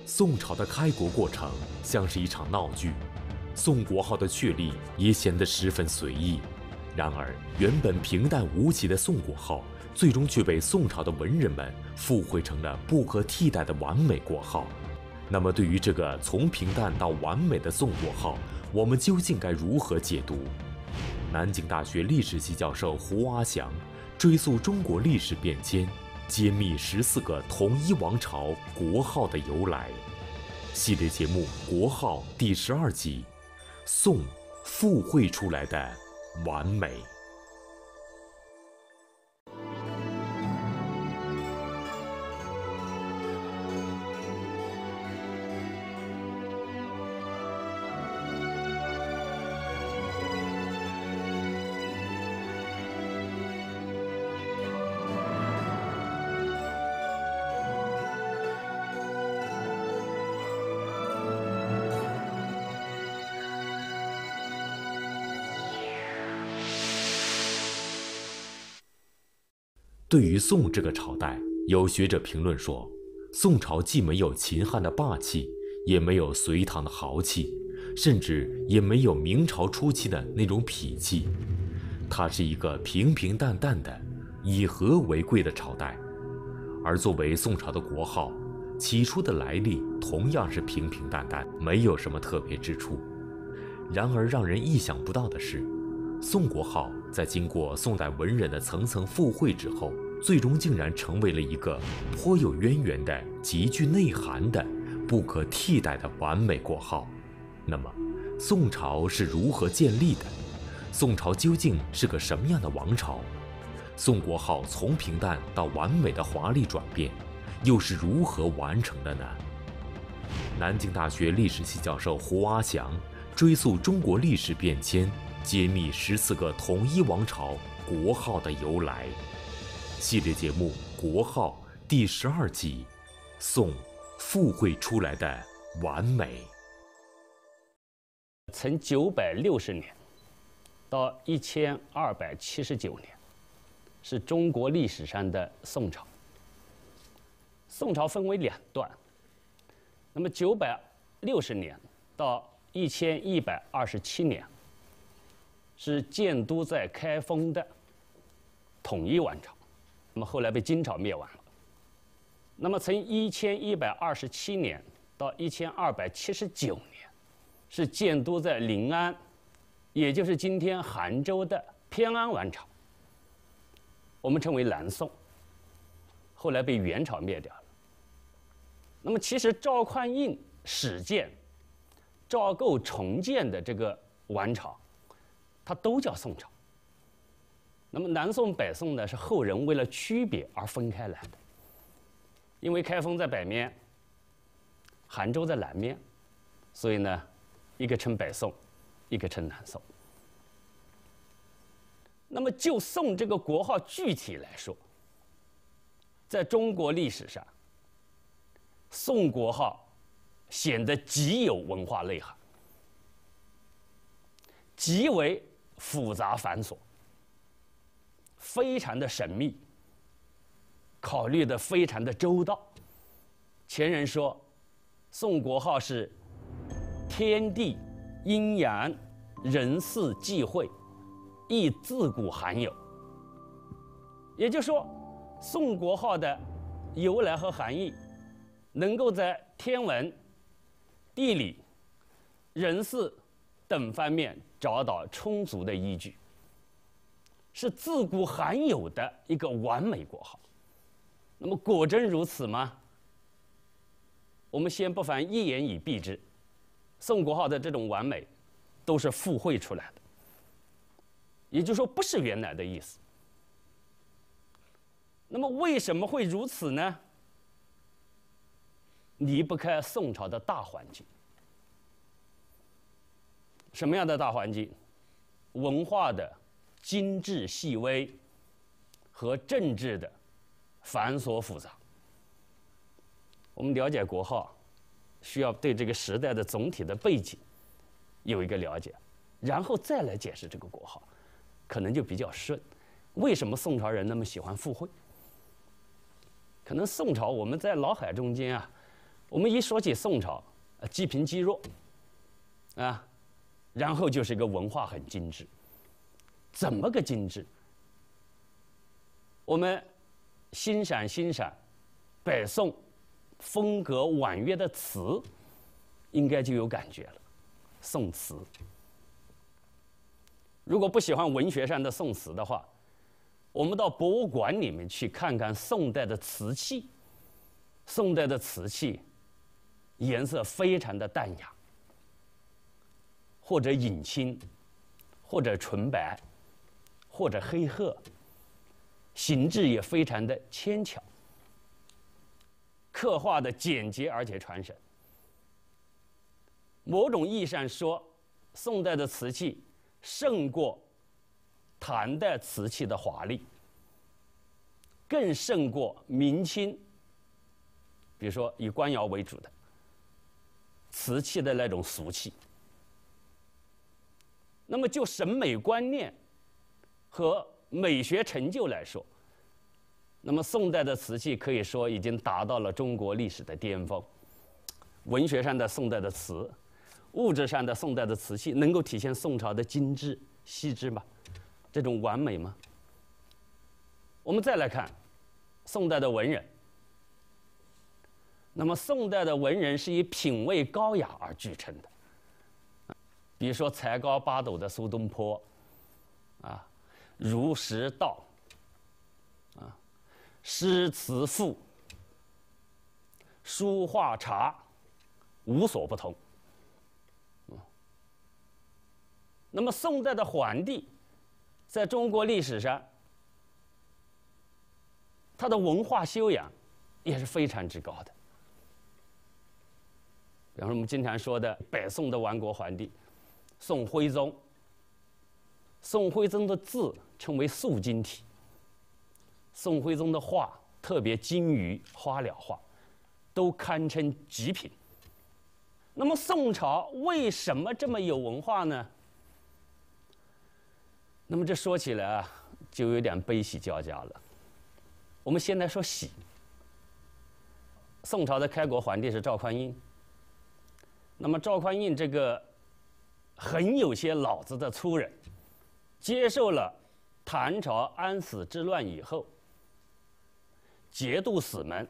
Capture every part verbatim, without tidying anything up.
宋朝的开国过程像是一场闹剧，宋国号的确立也显得十分随意。然而，原本平淡无奇的宋国号，最终却被宋朝的文人们附会成了不可替代的完美国号。那么，对于这个从平淡到完美的宋国号，我们究竟该如何解读？南京大学历史系教授胡阿祥追溯中国历史变迁，揭秘十四个统一王朝国号的由来。系列节目《国号》第十二集：宋附会出来的完美。对于宋这个朝代，有学者评论说，宋朝既没有秦汉的霸气，也没有隋唐的豪气，甚至也没有明朝初期的那种痞气。它是一个平平淡淡的以和为贵的朝代。而作为宋朝的国号，起初的来历同样是平平淡淡，没有什么特别之处。然而让人意想不到的是，宋国号在经过宋代文人的层层附会之后，最终竟然成为了一个颇有渊源的、极具内涵的、不可替代的完美国号。那么，宋朝是如何建立的？宋朝究竟是个什么样的王朝？宋国号从平淡到完美的华丽转变，又是如何完成的呢？南京大学历史系教授胡阿祥追溯中国历史变迁，揭秘十四个统一王朝国号的由来。系列节目《国号》第十二集：宋附会出来的完美。 从九百六十年到一千二百七十九年，是中国历史上的宋朝。宋朝分为两段，那么九百六十年到一千一百二十七年，是建都在开封的统一王朝，那么后来被金朝灭亡了。那么从一千一百二十七年到一千二百七十九年，是建都在临安，也就是今天杭州的偏安王朝，我们称为南宋，后来被元朝灭掉了。那么其实赵匡胤始建、赵构重建的这个王朝，它都叫宋朝。那么南宋、北宋呢，是后人为了区别而分开来的。因为开封在北面，杭州在南面，所以呢，一个称北宋，一个称南宋。那么就宋这个国号具体来说，在中国历史上，宋国号显得极有文化内涵，极为复杂繁琐，非常的神秘，考虑的非常的周到。前人说，宋国号是天地阴阳人事际会，亦自古罕有。也就是说，宋国号的由来和含义，能够在天文、地理、人事等方面找到充足的依据，是自古罕有的一个完美国号。那么果真如此吗？我们先不妨一言以蔽之，宋国号的这种完美都是附会出来的，也就是说不是原来的意思。那么为什么会如此呢？离不开宋朝的大环境。什么样的大环境？文化的精致细微和政治的繁琐复杂。我们了解国号，需要对这个时代的总体的背景有一个了解，然后再来解释这个国号，可能就比较顺。为什么宋朝人那么喜欢附会？可能宋朝我们在脑海中间啊， 我们一说起宋朝，呃，积贫积弱，啊，然后就是一个文化很精致。怎么个精致？我们欣赏欣赏北宋风格婉约的词，应该就有感觉了。宋词，如果不喜欢文学上的宋词的话，我们到博物馆里面去看看宋代的瓷器。宋代的瓷器颜色非常的淡雅，或者隐青，或者纯白，或者黑褐，形制也非常的纤巧，刻画的简洁而且传神。某种意义上说，宋代的瓷器胜过唐代瓷器的华丽，更胜过明清，比如说以官窑为主的瓷器的那种俗气。那么就审美观念和美学成就来说，那么宋代的瓷器可以说已经达到了中国历史的巅峰。文学上的宋代的瓷，物质上的宋代的瓷器，能够体现宋朝的精致细致吗？这种完美吗？我们再来看宋代的文人。那么宋代的文人是以品味高雅而著称的，比如说才高八斗的苏东坡，啊，儒释道，啊，诗词赋，书画茶，无所不通。那么宋代的皇帝，在中国历史上，他的文化修养也是非常之高的。比方说我们经常说的北宋的亡国皇帝宋徽宗，宋徽宗的字称为素经体，宋徽宗的画特别精于花鸟画，都堪称极品。那么宋朝为什么这么有文化呢？那么这说起来啊，就有点悲喜交加了。我们先来说喜。宋朝的开国皇帝是赵匡胤。那么赵匡胤这个很有些脑子的粗人，接受了唐朝安史之乱以后节度使们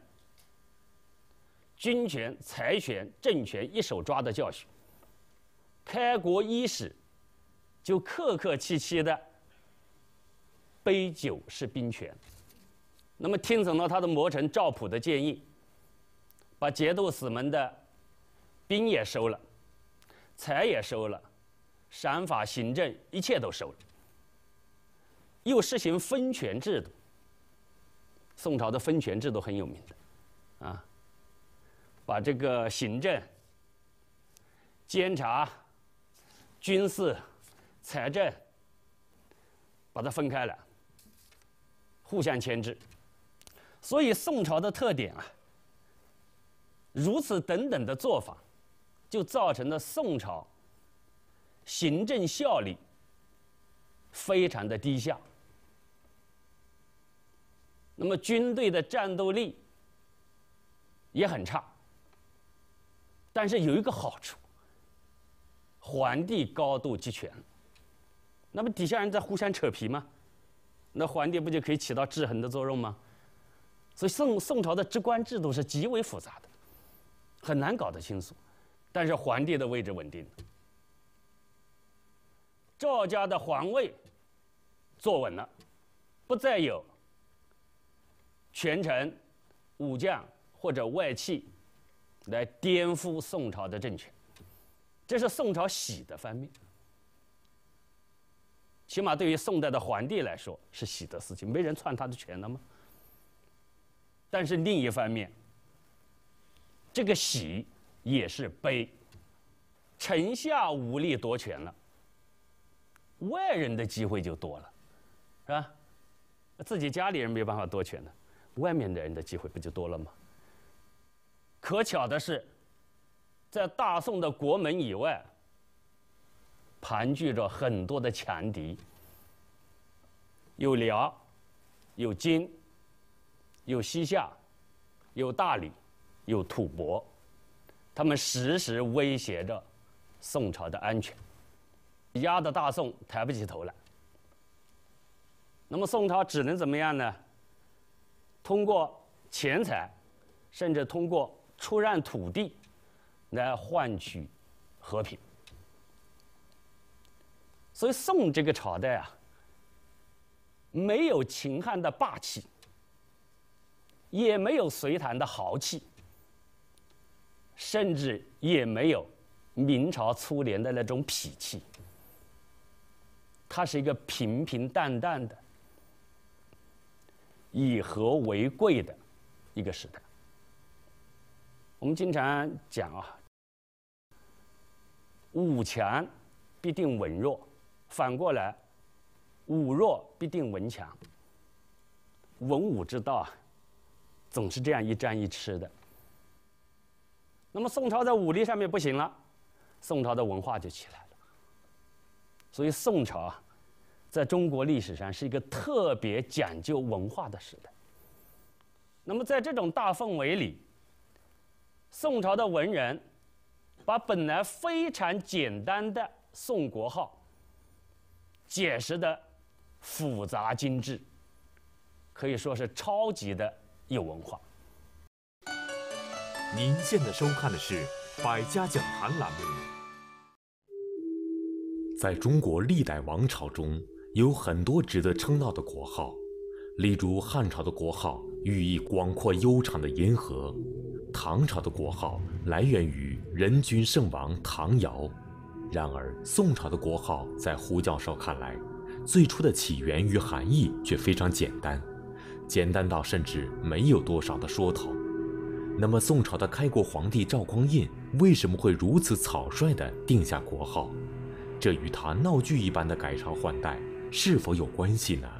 军权、财权、政权一手抓的教训，开国伊始就客客气气的杯酒释兵权。那么听从了他的谋臣赵普的建议，把节度使们的兵也收了，财也收了，赏罚行政一切都收了，又实行分权制度。宋朝的分权制度很有名的，啊，把这个行政、监察、军事、财政，把它分开了，互相牵制。所以宋朝的特点啊，如此等等的做法，就造成了宋朝行政效率非常的低下。那么军队的战斗力也很差。但是有一个好处，皇帝高度集权，那么底下人在互相扯皮吗？那皇帝不就可以起到制衡的作用吗？所以宋宋朝的职官制度是极为复杂的，很难搞得清楚。但是皇帝的位置稳定，赵家的皇位坐稳了，不再有权臣、武将或者外戚来颠覆宋朝的政权，这是宋朝喜的方面。起码对于宋代的皇帝来说是喜的事情，没人篡他的权了吗？但是另一方面，这个喜也是悲，臣下无力夺权了，外人的机会就多了，是吧？自己家里人没办法夺权了，外面的人的机会不就多了吗？可巧的是，在大宋的国门以外，盘踞着很多的强敌，有辽，有金，有西夏，有大理，有吐蕃， 他们时时威胁着宋朝的安全，压得大宋抬不起头来。那么宋朝只能怎么样呢？通过钱财，甚至通过出让土地来换取和平。所以宋这个朝代啊，没有秦汉的霸气，也没有隋唐的豪气，甚至也没有明朝初年的那种痞气。它是一个平平淡淡的、以和为贵的一个时代。我们经常讲啊，武强必定文弱，反过来，武弱必定文强。文武之道啊，总是这样一沾一吃的。那么宋朝在武力上面不行了，宋朝的文化就起来了。所以宋朝啊，在中国历史上是一个特别讲究文化的时代。那么在这种大氛围里，宋朝的文人把本来非常简单的宋国号解释的复杂精致，可以说是超级的有文化。 您现在收看的是《百家讲坛》栏目。在中国历代王朝中，有很多值得称道的国号，例如汉朝的国号寓意广阔悠长的银河，唐朝的国号来源于仁君圣王唐尧。然而，宋朝的国号在胡教授看来，最初的起源与含义却非常简单，简单到甚至没有多少的说头。那么，宋朝的开国皇帝赵匡胤为什么会如此草率地定下国号？这与他闹剧一般的改朝换代是否有关系呢？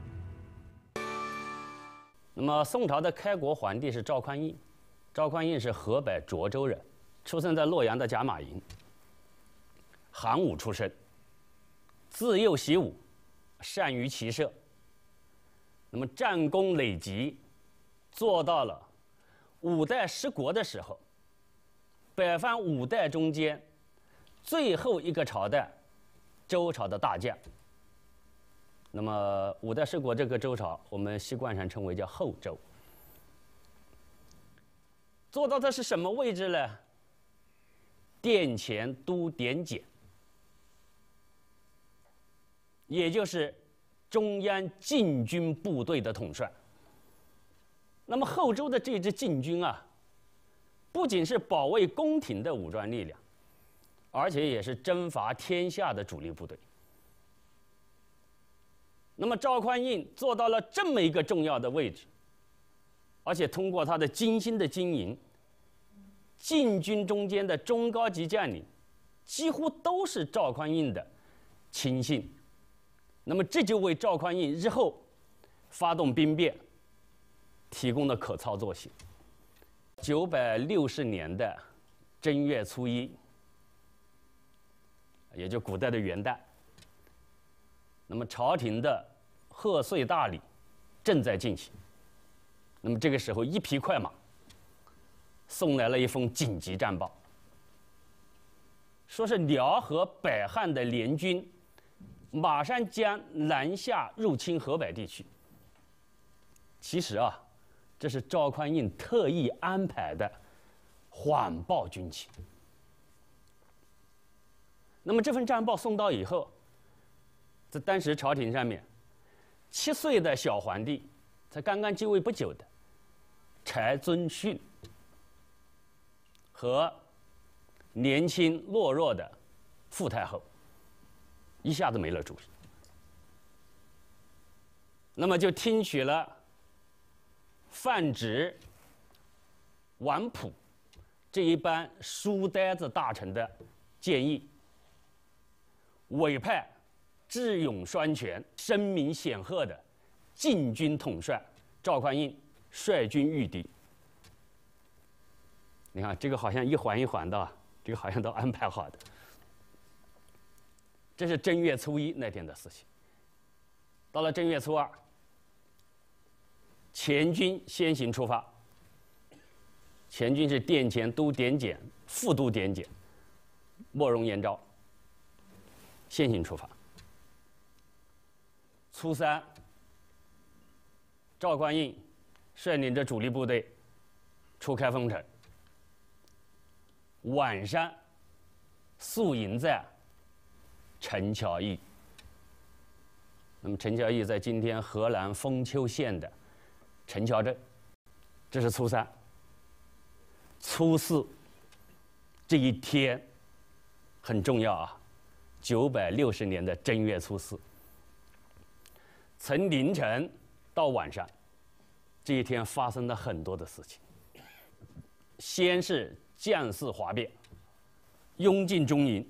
那么，宋朝的开国皇帝是赵匡胤。赵匡胤是河北涿州人，出生在洛阳的甲马营，韩武出身，自幼习武，善于骑射。那么战功累积，做到了五代十国的时候，北方五代中间最后一个朝代，周朝的大将。那么五代十国这个周朝，我们习惯上称为叫后周。做到的是什么位置呢？殿前都点检，也就是中央禁军部队的统帅。那么后周的这支禁军啊，不仅是保卫宫廷的武装力量，而且也是征伐天下的主力部队。那么赵匡胤做到了这么一个重要的位置，而且通过他的精心的经营，禁军中间的中高级将领几乎都是赵匡胤的亲信。那么这就为赵匡胤日后发动兵变提供了可操作性。九百六十年的正月初一，也就古代的元旦，那么朝廷的贺岁大礼正在进行。那么这个时候，一匹快马送来了一封紧急战报，说是辽和北汉的联军马上将南下入侵河北地区。其实啊，这是赵匡胤特意安排的缓报军情。那么这份战报送到以后，在当时朝廷上面，七岁的小皇帝，才刚刚继位不久的柴遵训和年轻懦弱的傅太后，一下子没了主意。那么就听取了范直、王溥这一班书呆子大臣的建议，委派智勇双全、声名显赫的禁军统帅赵匡胤率军御敌。你看，这个好像一环一环的，这个好像都安排好的。这是正月初一那天的事情。到了正月初二，前军先行出发， 前军是殿前都点检、副都点检，莫容颜昭，先行出发。初三，赵匡胤率领着主力部队出开封城，晚上宿营在陈桥驿。那么陈桥驿在今天河南封丘县的陈桥镇，这是初三。初四这一天很重要啊，九百六十年的正月初四，从凌晨到晚上，这一天发生了很多的事情。先是将士哗变，拥进中营，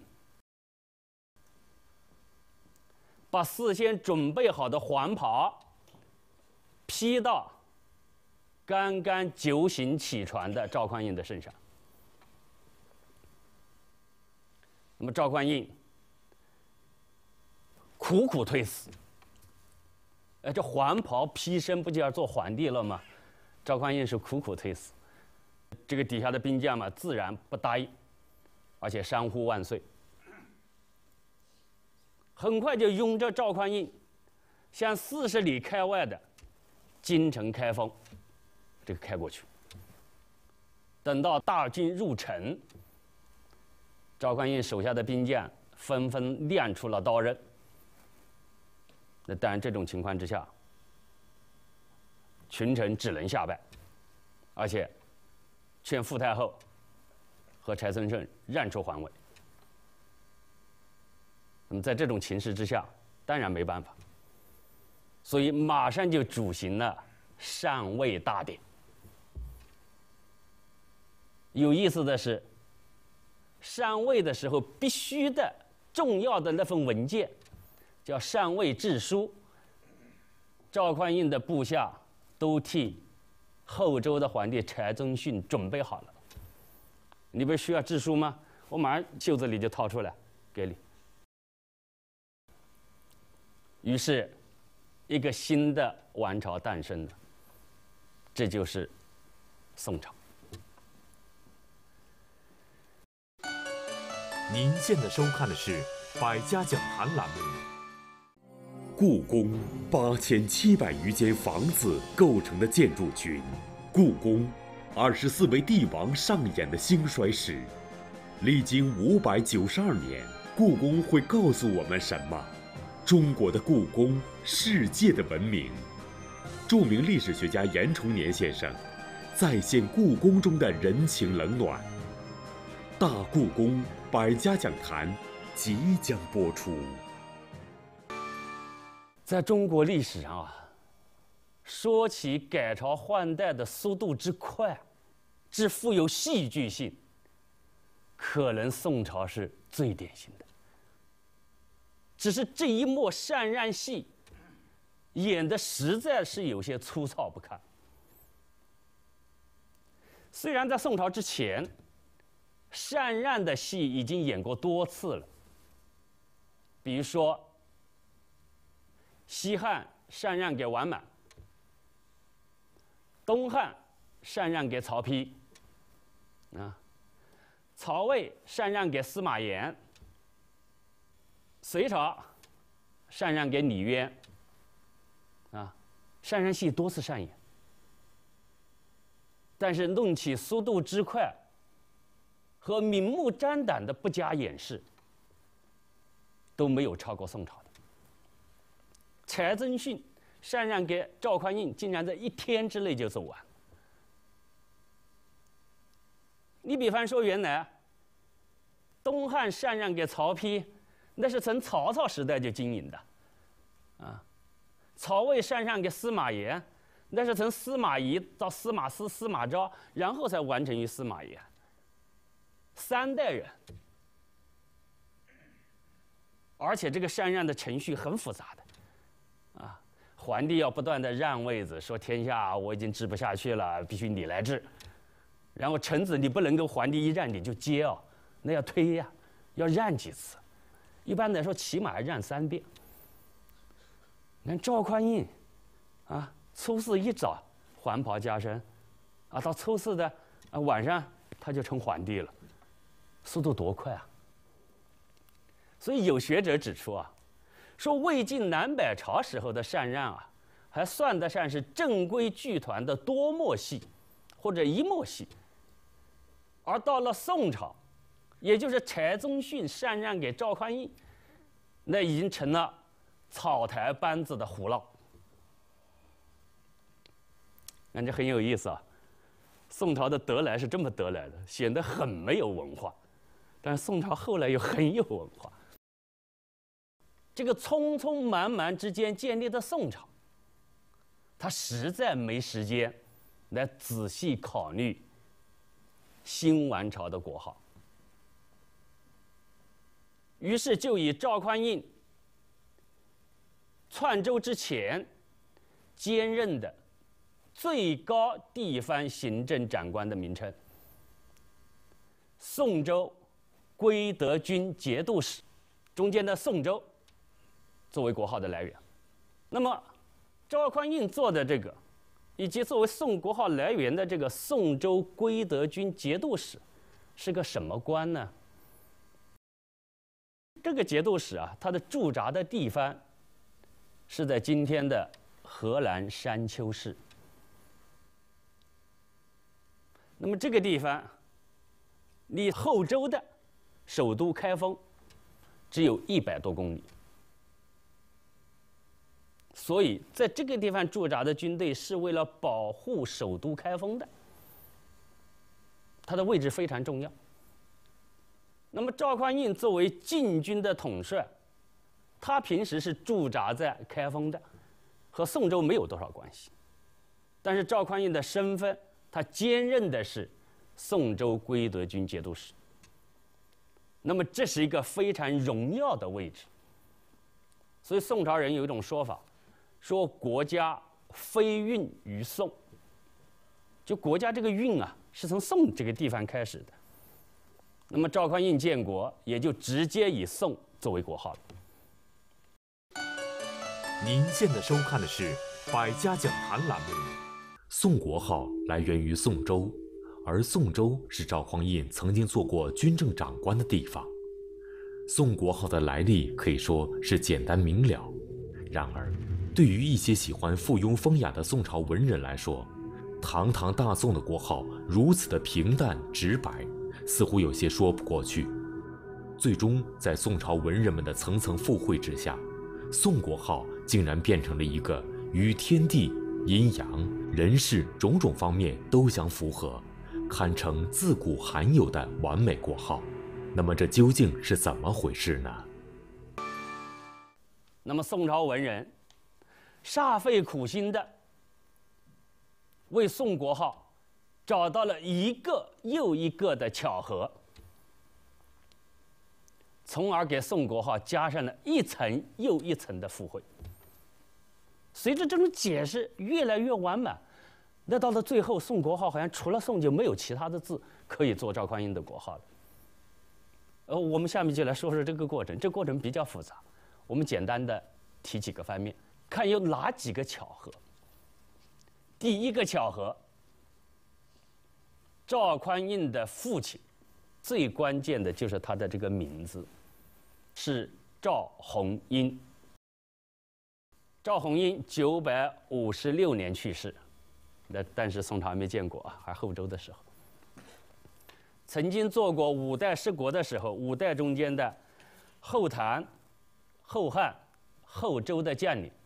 把事先准备好的黄袍披到刚刚酒醒起床的赵匡胤的身上。那么赵匡胤苦苦推辞，哎，这黄袍披身不就要做皇帝了吗？赵匡胤是苦苦推辞，这个底下的兵将嘛，自然不答应，而且山呼万岁。很快就拥着赵匡胤向四十里开外的京城开封这个开过去。等到大军入城，赵匡胤手下的兵将纷纷亮出了刀刃。那当然，这种情况之下，群臣只能下拜，而且劝傅太后和柴存顺让出皇位。那么在这种情势之下，当然没办法，所以马上就举行了禅位大典。有意思的是，禅位的时候必须的重要的那份文件叫禅位制书，赵匡胤的部下都替后周的皇帝柴宗训准备好了。你不是需要制书吗？我马上袖子里就掏出来给你。于是，一个新的王朝诞生了，这就是宋朝。 您现在收看的是《百家讲坛》栏目。故宫八千七百余间房子构成的建筑群，故宫二十四位帝王上演的兴衰史，历经五百九十二年，故宫会告诉我们什么？中国的故宫，世界的文明。著名历史学家严崇年先生再现故宫中的人情冷暖。大故宫百家讲坛即将播出。 在中国历史上啊，说起改朝换代的速度之快，之富有戏剧性，可能宋朝是最典型的。只是这一幕禅让戏演的实在是有些粗糙不堪。虽然在宋朝之前，禅让的戏已经演过多次了，比如说西汉禅让给王莽，东汉禅让给曹丕，啊，曹魏禅让给司马炎，隋朝禅让给李渊，啊，禅让戏多次上演。但是论起速度之快和明目张胆的不加掩饰，都没有超过宋朝的。柴宗训禅让给赵匡胤，竟然在一天之内就走完。你比方说，原来东汉禅让给曹丕，那是从曹操时代就经营的，啊，曹魏禅让给司马炎，那是从司马懿到司马师、司马昭，然后才完成于司马炎。三代人，而且这个禅让的程序很复杂的，啊，皇帝要不断的让位子，说天下我已经治不下去了，必须你来治。然后臣子你不能够皇帝一让你就接哦，那要推呀，要让几次，一般来说起码让三遍。你看赵匡胤，啊，初四一早黄袍加身，啊，到初四的啊，晚上他就成皇帝了，速度多快啊！所以有学者指出啊，说魏晋南北朝时候的禅让啊，还算得上是正规剧团的多幕戏或者一幕戏，而到了宋朝，也就是柴宗训禅让给赵匡胤，那已经成了草台班子的胡闹。那这很有意思啊，宋朝的得来是这么得来的，显得很没有文化，但是宋朝后来又很有文化。这个匆匆忙忙之间建立的宋朝，他实在没时间来仔细考虑新王朝的国号，于是就以赵匡胤篡周之前兼任的最高地方行政长官的名称——宋州归德军节度使，中间的宋州作为国号的来源。那么赵匡胤做的这个，以及作为宋国号来源的这个宋州归德军节度使，是个什么官呢？这个节度使啊，他的驻扎的地方是在今天的河南商丘市。那么这个地方离后周的首都开封只有一百多公里，所以在这个地方驻扎的军队是为了保护首都开封的，它的位置非常重要。那么赵匡胤作为禁军的统帅，他平时是驻扎在开封的，和宋州没有多少关系。但是赵匡胤的身份，他兼任的是宋州归德军节度使。那么这是一个非常荣耀的位置。所以宋朝人有一种说法，说国家非运于宋，就国家这个运啊，是从宋这个地方开始的。那么赵匡胤建国，也就直接以宋作为国号了。 您现在收看的是《百家讲坛》栏目。宋国号来源于宋州，而宋州是赵匡胤曾经做过军政长官的地方。宋国号的来历可以说是简单明了，然而对于一些喜欢附庸风雅的宋朝文人来说，堂堂大宋的国号如此的平淡直白，似乎有些说不过去。最终在宋朝文人们的层层附会之下，宋国号竟然变成了一个与天地、阴阳、人事种种方面都相符合，堪称自古罕有的完美国号。那么这究竟是怎么回事呢？ 那么宋朝文人煞费苦心的为宋国号找到了一个又一个的巧合，从而给宋国号加上了一层又一层的附会。随着这种解释越来越完满，那到了最后，宋国号好像除了宋就没有其他的字可以做赵匡胤的国号了。呃，我们下面就来说说这个过程，这个过程比较复杂，我们简单的提几个方面，看有哪几个巧合。第一个巧合，赵匡胤的父亲，最关键的就是他的这个名字，是赵弘殷。赵弘殷九百五十六年去世，那但是宋朝还没建国啊，还后周的时候，曾经做过五代十国的时候，五代中间的后唐、后汉、后周的将领。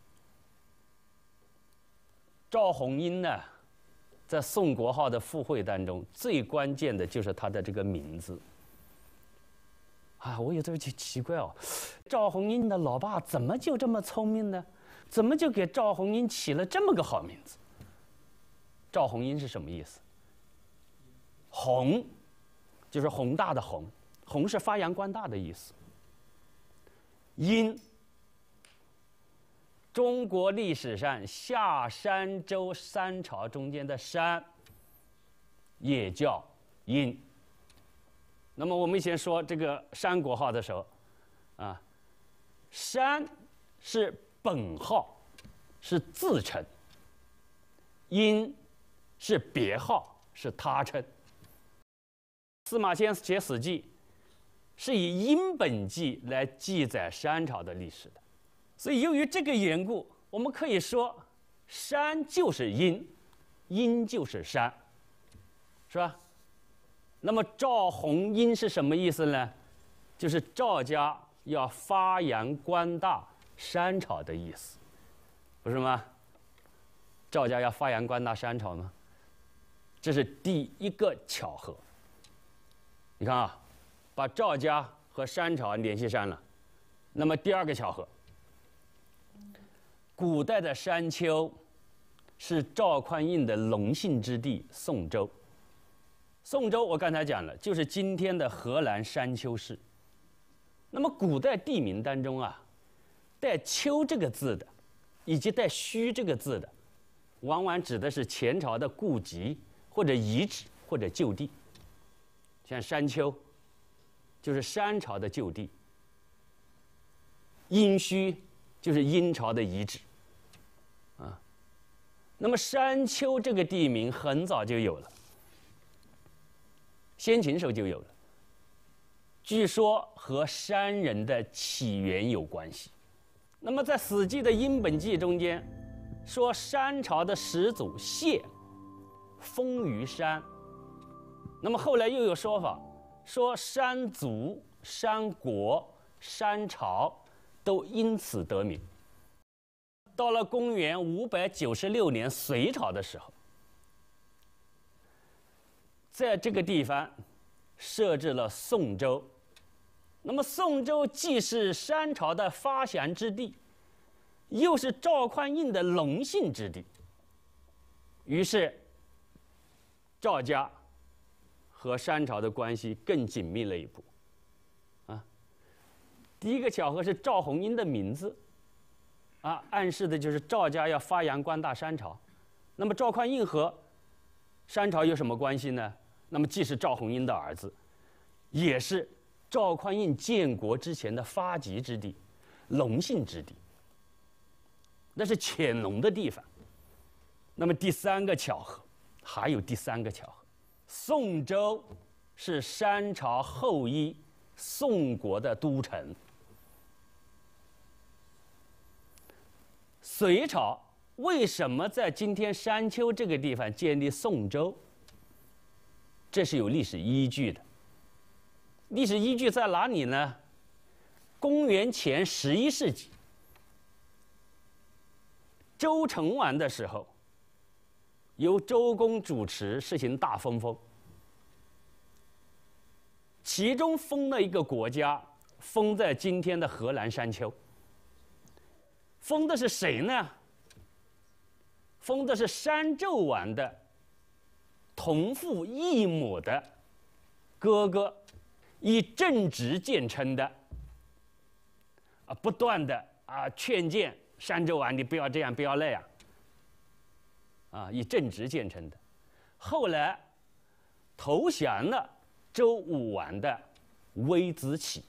赵弘殷呢，在宋国号的附会当中，最关键的就是他的这个名字。啊，我有时候就奇怪哦，赵弘殷的老爸怎么就这么聪明呢？怎么就给赵弘殷起了这么个好名字？赵弘殷是什么意思？弘，就是宏大的宏，宏是发扬光大的意思。殷，中国历史上夏商周三朝中间的商，也叫殷。那么我们以前说这个商国号的时候，啊，商是本号，是自称；殷是别号，是他称。 司马迁写《史记》是以殷本纪来记载商朝的历史的，所以由于这个缘故，我们可以说商就是殷，殷就是商，是吧？那么赵弘殷是什么意思呢？就是赵家要发扬光大商朝的意思，不是吗？赵家要发扬光大商朝吗？这是第一个巧合。你看啊，把赵家和商朝联系上了。那么第二个巧合，古代的商丘是赵匡胤的隆信之地宋州。宋州我刚才讲了，就是今天的河南商丘市。那么古代地名当中啊，带“丘”这个字的，以及带“墟”这个字的，往往指的是前朝的故籍或者遗址或者旧地。像商丘，就是商朝的旧地；殷墟，就是殷朝的遗址。啊，那么商丘这个地名很早就有了，先秦时候就有了。据说和商人的起源有关系。那么在《史记》的殷本纪中间，说商朝的始祖谢封于商。那么后来又有说法，说商族、商国、商朝都因此得名。到了公元五百九十六年隋朝的时候，在这个地方设置了宋州。那么宋州既是商朝的发祥之地，又是赵匡胤的隆信之地，于是赵家和商朝的关系更紧密了一步。啊，第一个巧合是赵弘殷的名字，啊，暗示的就是赵家要发扬光大商朝。那么赵匡胤和商朝有什么关系呢？那么既是赵弘殷的儿子，也是赵匡胤建国之前的发迹之地、隆信之地，那是潜龙的地方。那么第三个巧合，还有第三个巧合，宋州是商朝后裔宋国的都城。隋朝为什么在今天商丘这个地方建立宋州？这是有历史依据的。历史依据在哪里呢？公元前十一世纪，周成王的时候，由周公主持实行大分封，其中封了一个国家，封在今天的河南商丘。封的是谁呢？封的是商纣王的同父异母的哥哥，以正直见称的，啊，不断的啊劝谏商纣王，你不要这样，不要那样，啊，以正直见称的。后来投降了周武王的微子启。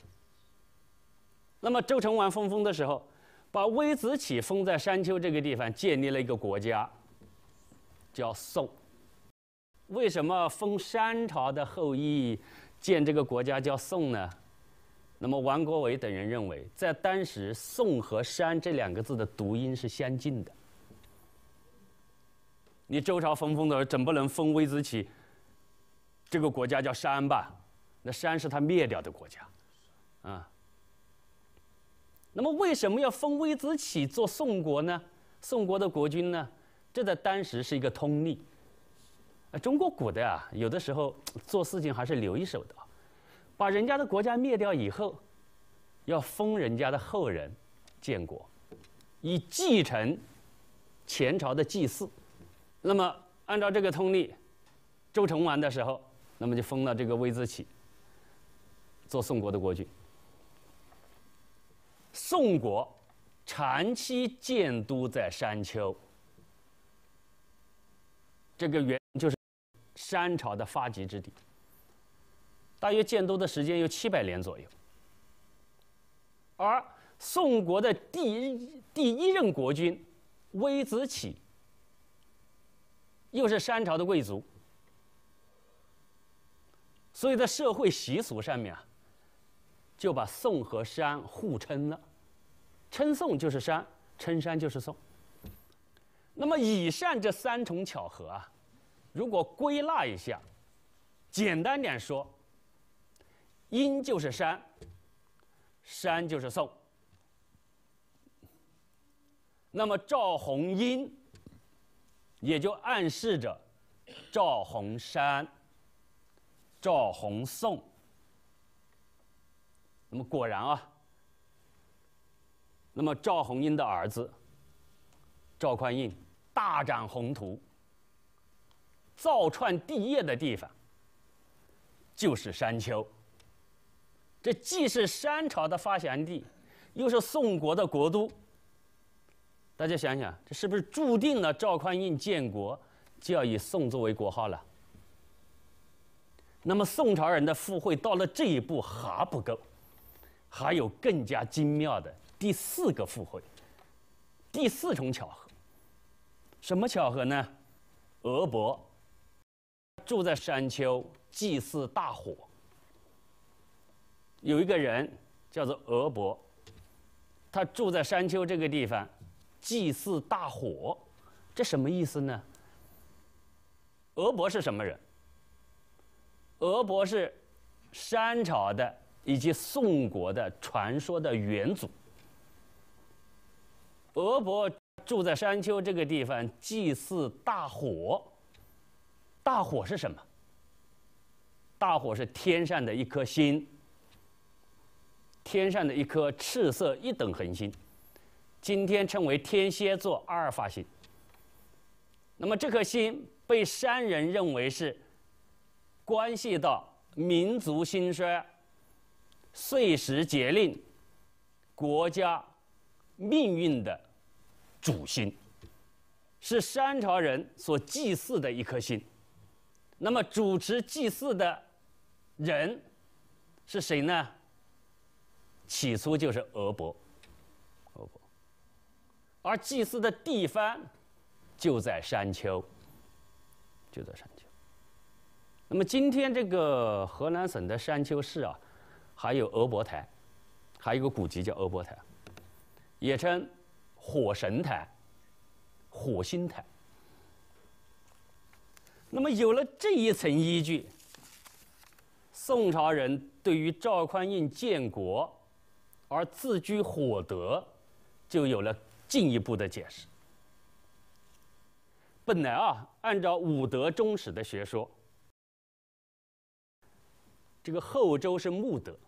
那么周成王分封的时候，把微子启封在商丘这个地方，建立了一个国家，叫宋。为什么封商朝的后裔建这个国家叫宋呢？那么王国维等人认为，在当时宋和商这两个字的读音是相近的。你周朝分封的时候，怎不能封微子启这个国家叫商吧？那商是他灭掉的国家，啊。那么为什么要封微子启做宋国呢？宋国的国君呢？这在当时是一个通例。中国古代啊，有的时候做事情还是留一手的，把人家的国家灭掉以后，要封人家的后人建国，以继承前朝的祭祀。那么按照这个通例，周成王的时候，那么就封了这个微子启做宋国的国君。宋国长期建都在商丘，这个原因就是商朝的发迹之地，大约建都的时间有七百年左右。而宋国的第一第一任国君微子启，又是商朝的贵族， 所以在社会习俗上面啊，就把宋和山互称了，称宋就是山，称山就是宋。那么以上这三重巧合啊，如果归纳一下，简单点说，殷就是山，山就是宋。那么赵弘殷也就暗示着赵弘山、赵弘宋。那么果然啊，那么赵弘殷的儿子赵匡胤大展宏图，造创帝业的地方就是山丘。这既是商朝的发祥地，又是宋国的国都。大家想想，这是不是注定了赵匡胤建国就要以宋作为国号了？那么宋朝人的附会到了这一步还不够，还有更加精妙的第四个附会，第四重巧合。什么巧合呢？俄伯住在山丘，祭祀大火。有一个人叫做俄伯，他住在山丘这个地方，祭祀大火，这什么意思呢？俄伯是什么人？俄伯是商朝的以及宋国的传说的元祖。俄伯住在山丘这个地方，祭祀大火。大火是什么？大火是天上的一颗星，天上的一颗赤色一等恒星，今天称为天蝎座阿尔法星。那么这颗星被商人认为是关系到民族兴衰、岁时节令、国家命运的主星，是商朝人所祭祀的一颗星。那么主持祭祀的人是谁呢？起初就是俄伯，俄伯，而祭祀的地方就在山丘，就在山丘。那么今天这个河南省的山丘市啊，还有俄伯台，还有一个古迹叫俄伯台，也称火神台、火星台。那么有了这一层依据，宋朝人对于赵匡胤建国而自居火德，就有了进一步的解释。本来啊，按照五德终始的学说，这个后周是木德。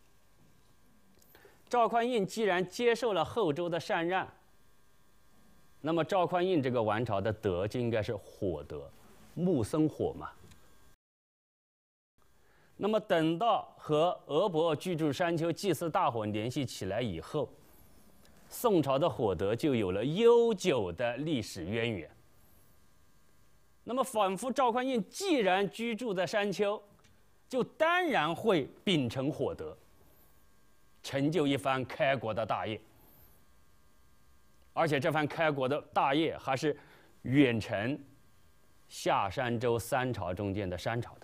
赵匡胤既然接受了后周的禅让，那么赵匡胤这个王朝的德就应该是火德，木生火嘛。那么等到和俄伯居住山丘祭祀大火联系起来以后，宋朝的火德就有了悠久的历史渊源。那么仿佛赵匡胤既然居住在山丘，就当然会秉承火德，成就一番开国的大业。而且这番开国的大业还是远承夏商周三朝中间的商朝的。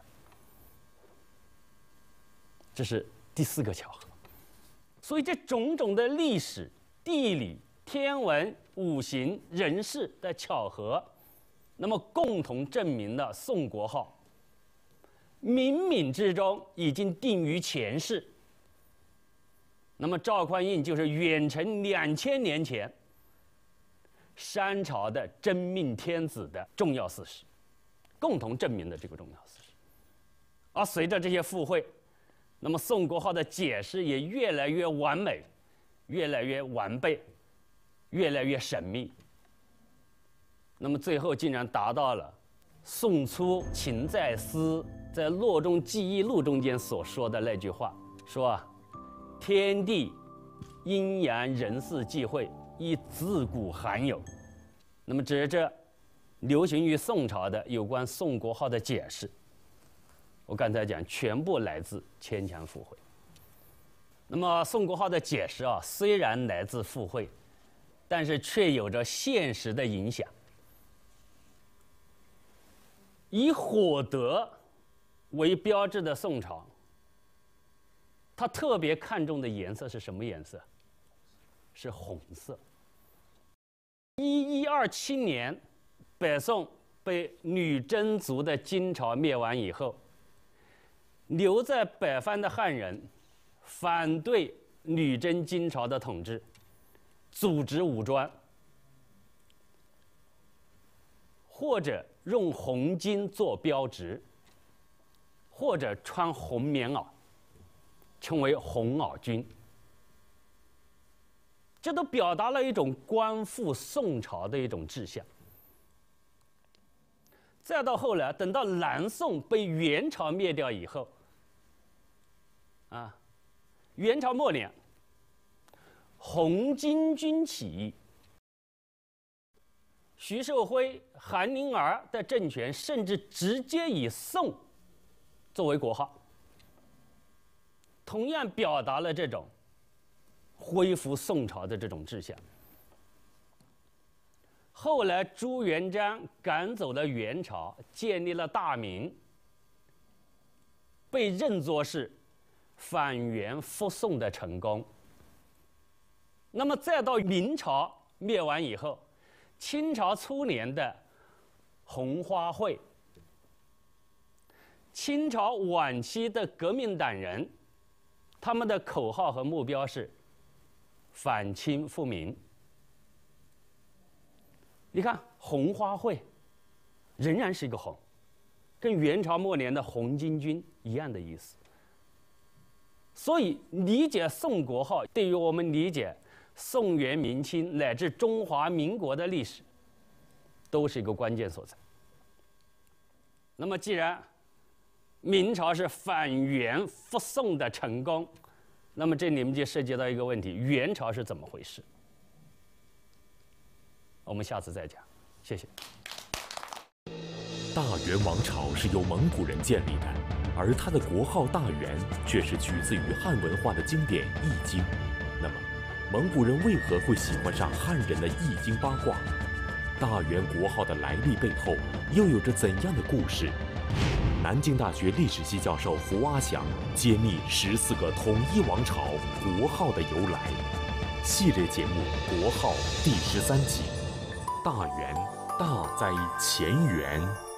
这是第四个巧合。所以这种种的历史、地理、天文、五行、人事的巧合，那么共同证明了宋国号冥冥之中已经定于前世。那么赵匡胤就是远承两千年前商朝的真命天子的重要事实，共同证明了这个重要事实。而随着这些附会，那么宋国号的解释也越来越完美，越来越完备，越来越神秘。那么最后竟然达到了宋初秦在思在《洛中记忆录》中间所说的那句话，说啊，天地阴阳人事际会，亦自古罕有。那么指这流行于宋朝的有关宋国号的解释，我刚才讲全部来自牵强附会。那么宋国号的解释啊，虽然来自附会，但是却有着现实的影响。以火德为标志的宋朝，它特别看重的颜色是什么颜色？是红色。一一二七年，北宋被女真族的金朝灭完以后，留在北方的汉人反对女真金朝的统治，组织武装，或者用红巾做标志，或者穿红棉袄，称为红袄军。这都表达了一种光复宋朝的一种志向。再到后来，等到南宋被元朝灭掉以后，啊，元朝末年，红巾军起义，徐寿辉、韩宁儿的政权甚至直接以宋作为国号，同样表达了这种恢复宋朝的这种志向。后来朱元璋赶走了元朝，建立了大明，被认作是反元复宋的成功。那么再到明朝灭完以后，清朝初年的红花会，清朝晚期的革命党人，他们的口号和目标是反清复明。你看红花会仍然是一个红，跟元朝末年的红巾军一样的意思。所以理解宋国号，对于我们理解宋元明清乃至中华民国的历史，都是一个关键所在。那么既然明朝是反元复宋的成功，那么这里面就涉及到一个问题：元朝是怎么回事？我们下次再讲，谢谢。 大元王朝是由蒙古人建立的，而它的国号大元却是取自于汉文化的经典《易经》。那么，蒙古人为何会喜欢上汉人的《易经》八卦？大元国号的来历背后又有着怎样的故事？南京大学历史系教授胡阿祥揭秘十四个统一王朝国号的由来。系列节目《国号》第十三集。大元，大在前元。